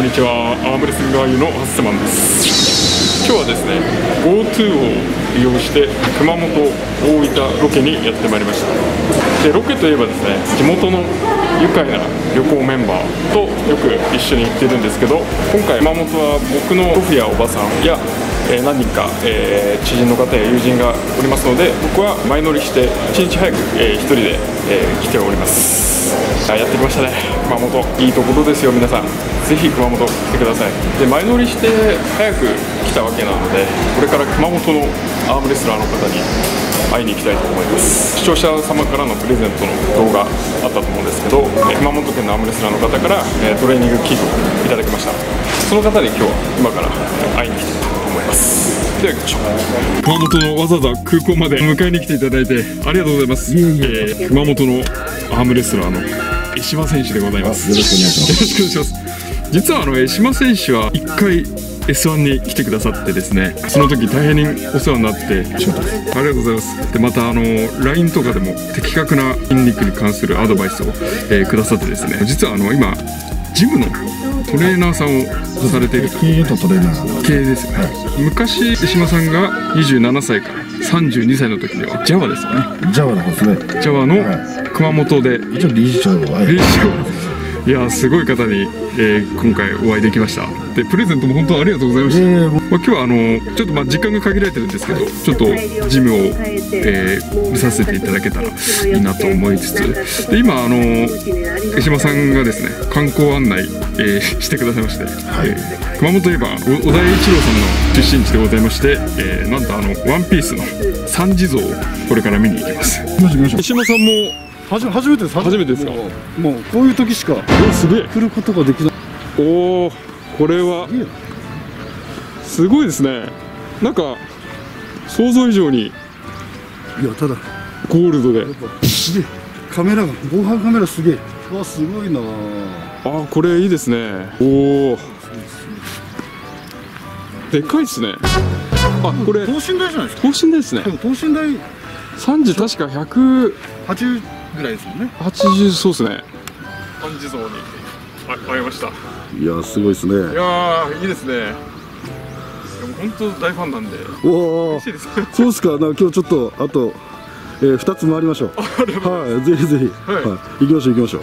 にちは。アームレスリング俳優のハッセマンです。今日はですね GoTo を利用して熊本、大分ロケにやってまいりました。でロケといえばですね、地元の愉快な旅行メンバーとよく一緒に行ってるんですけど、今回熊本は僕の祖父やおばさんや何人か、知人の方や友人がおりますので、僕は前乗りして1日早く、1人で、来ております。やってきましたね、熊本。いいところですよ、皆さん。ぜひ熊本来てください。で前乗りして早く来たわけなので、これから熊本のアームレスラーの方に会いに行きたいと思います。視聴者様からのプレゼントの動画あったと思うんですけど、熊本県のアームレスラーの方から、トレーニング器具をいただきました。その方に今日は今から会いに来て思います。では行きましょう。熊本のわざわざ空港まで迎えに来ていただいてありがとうございます。熊本のアームレスラーの江島選手でございます。よろしくお願いします。よろしくお願いします。実は江島選手は1回 S1 に来てくださってですね、その時大変にお世話になって、ありがとうございます。でまたLINE とかでも的確な筋肉に関するアドバイスを、くださってですね、実は今ジムのトレーナーさんをされていると。経営とトレーナー系ですよね、はい、昔江島さんが27歳から32歳の時には JAWA ですよね。 JAWA のですね、 JAWA の熊本で、一応理事長いやすごい方に、今回お会いできました。でプレゼントも本当ありがとうございました。今日はちょっと時間が限られてるんですけど、ちょっとジムを、見させていただけたらいいなと思いつつ、で今江島さんがですね観光案内、してくださいまして、熊本といえば小田栄一郎さんの出身地でございまして、なんとワンピースの三地蔵をこれから見に行きます。江島さんも初めてです。 初めてですか。 もうこういう時しかすげえ来ることができない。 おお、これはすごいですね。なんか想像以上に、いやただゴールドで、 すげえカメラが、防犯カメラすげえ、わすごいなあ。これいいですね。おお、でかいですね。あ、これ等身大じゃないですか。 等身大ですね。 等身大 3時確か 180ぐらいですもんね。 80、そうですね。三地蔵に会いました。 いやすごいですね。 いやいいですね。でも本当大ファンなんで。 おお、そうですか。今日ちょっとあと、2つ回りましょう。はい、ぜひぜひ、はい、行きましょう行きましょう。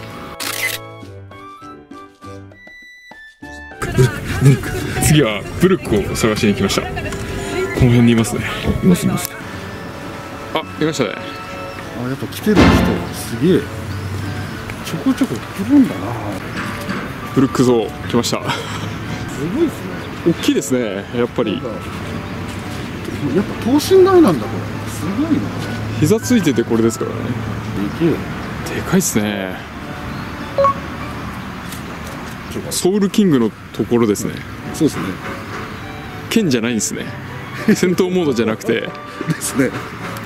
次はブルックを探しに行きました。この辺にいますね。 いますいます。 あ、いましたね。 やっぱ来てる人すげえちょこちょこ来るんだな。 ブルック像来ました。 すごいですね。 大きいですね、やっぱり。 やっぱ等身大なんだこれ。すごいな。 膝ついててこれですからね。でかいっすね。ソウルキングのところですね。 そうですね。 剣じゃないんですね。戦闘モードじゃなくてですね。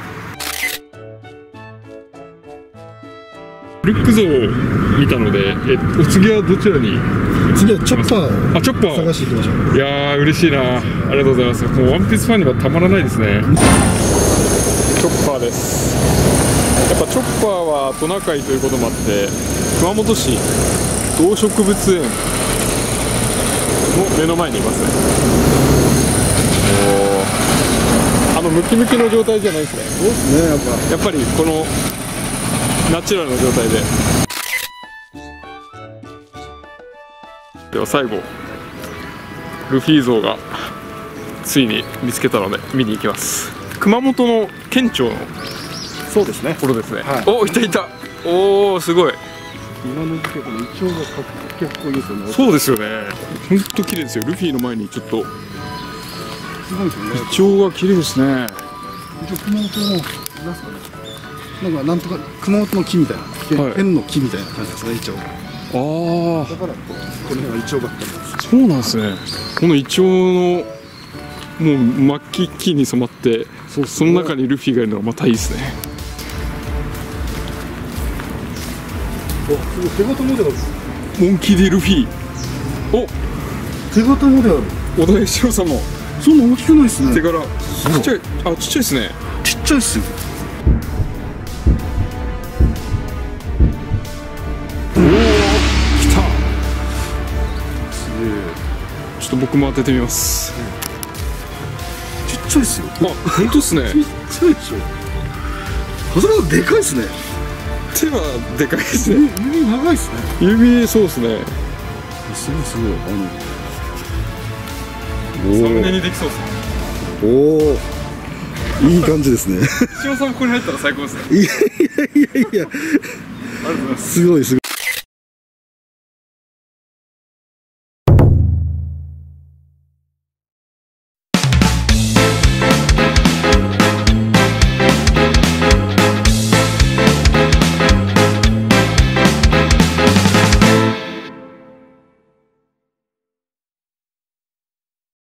ブルック像を見たので、お次はどちらに？ 次はチョッパー。 あ、チョッパー探していきましょう。 いやー嬉しいな。ありがとうございます。もうワンピースファンにはたまらないですね。チョッパーです。やっぱチョッパーはトナカイということもあって、熊本市動植物園の目の前にいますね。ムキムキの状態じゃないですね。 そうですね。 やっぱりこのナチュラルな状態で。では最後ルフィ像がついに見つけたので見に行きます。熊本の県庁のそうですね。 ところですね。 はい、 お、いたいた。おお、すごい。 今の時期このイチョウがかっこいいですよね。 そうですよね。本当綺麗ですよ。ルフィの前にちょっとすごいですよね。 イチョウが綺麗ですね。 一応熊本のなんすかね。なんとか熊本の木みたいな、ペンの木みたいな感じですね、イチョウが。 ああ。 だからこの辺はイチョウばっかりです。 そうなんですね。このイチョウのもう末期木に染まって、その中にルフィがいるのがまたいいですね。 手形モデル。 モンキー・ディ・ルフィ。お、 手形モデル。 小田栄一郎さんも。 そんな大きくないですね。 手柄。ちっちゃい。あ、ちっちゃいですね。 ちっちゃいっすよ。 おお、来た。 すげえ。 ちょっと僕も当ててみます。 ちっちゃいっすよ。 あ、本当っすね。 ちっちゃいでしょ。長谷川さんでかいっすね。 手はでかいですね。 指長いっすね。 指、そうですね。 すごいすごい。 サムネにできそうですね。 おお、いい感じですね。 島さんここに入ったら最高ですね。 いやいやいやいや、すごいすごい。